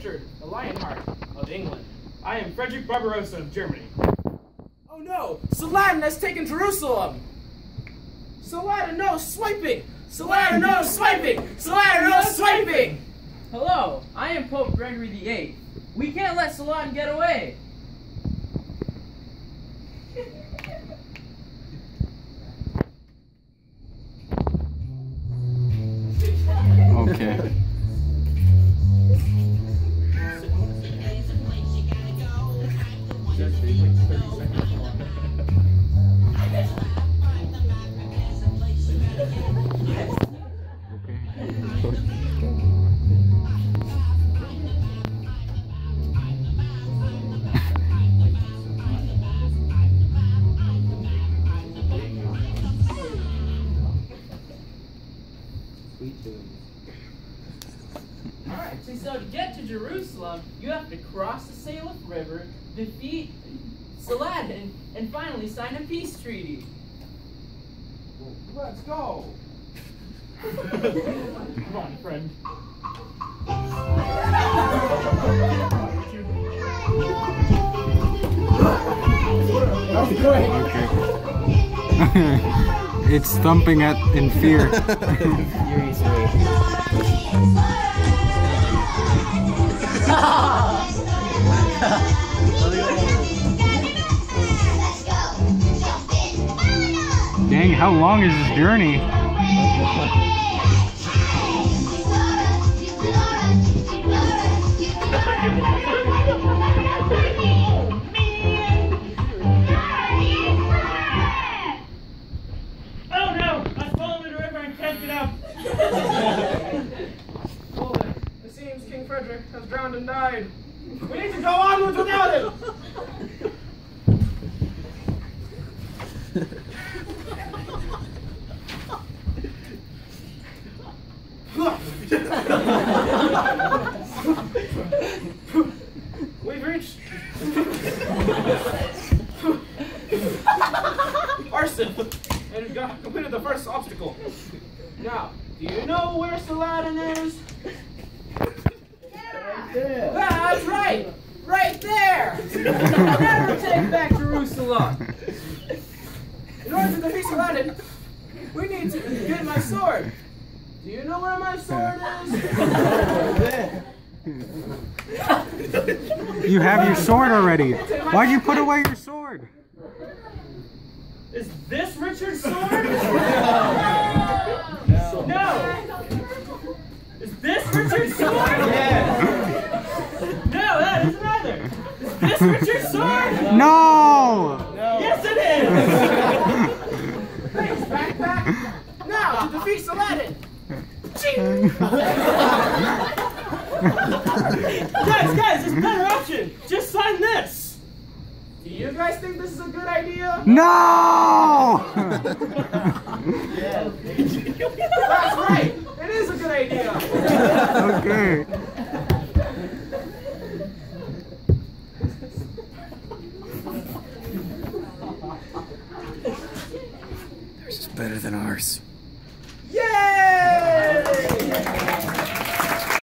Richard, the Lionheart of England. I am Frederick Barbarossa of Germany. Oh no! Saladin has taken Jerusalem! Saladin, no swiping! Saladin, no swiping! Saladin, no swiping! Hello, I am Pope Gregory VIII. We can't let Saladin get away. Okay. Alright, so to get to Jerusalem, you have to cross the Salif River, defeat Saladin, and finally sign a peace treaty. Let's go! Come on, friend. Okay. It's thumping in fear. Dang, how long is this journey? Oh no! I've fallen in the river and can't get up! Well then, it seems King Frederick has drowned and died. We need to go onwards without him! We've reached Arson and we've completed the first obstacle. Now, do you know where Saladin is? Yeah, that's right! Right there! Never take back Jerusalem! In order to defeat Saladin, we need to get my sword. Do you know where my sword is? You have your sword already. Why'd you put away your sword? Is this Richard's sword? No. Is this Richard's sword? No, that isn't either. Is this Richard's sword? No! Yes, it is. Thanks, backpack. Now to defeat Saladin. Guys, there's a better option. Just sign this. Do you guys think this is a good idea? No! That's right. It is a good idea. Okay. Theirs is better than ours.